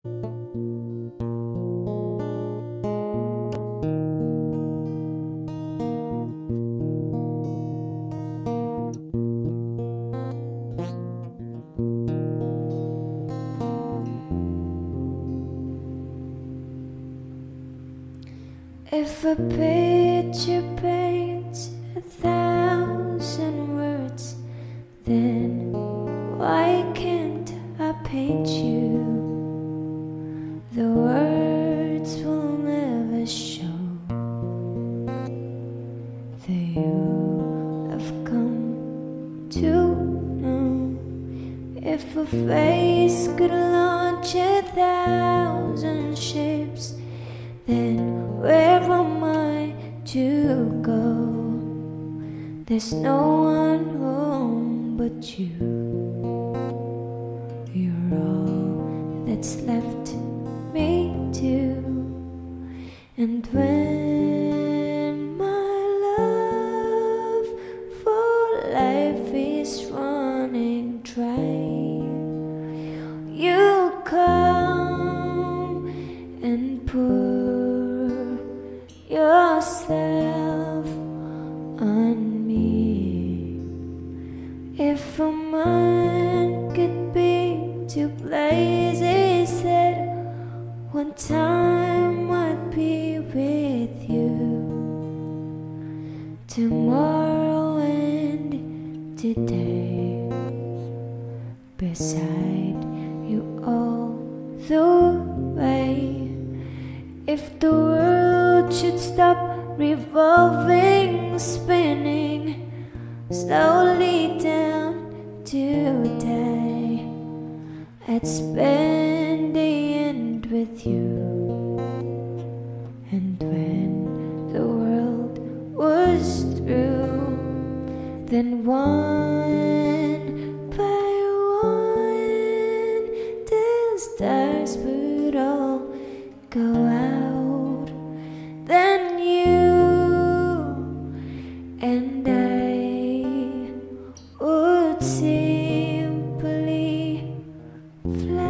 If a picture paints 1,000 words, then why can't I paint you? The words will never show that you have come to know. If a face could launch 1,000 ships, then where am I to go? There's no one home but you. You're all that's left me to. And when my love for life is running dry, you come and pour yourself on me. If a man could be two places at one time, I'd be with you tomorrow and today, beside you all the way. If the world should stop revolving, spinning slowly down to die, I'd spend the end with you. And when the world was through, then one by one the stars would all go out. Then you and I would simply fly.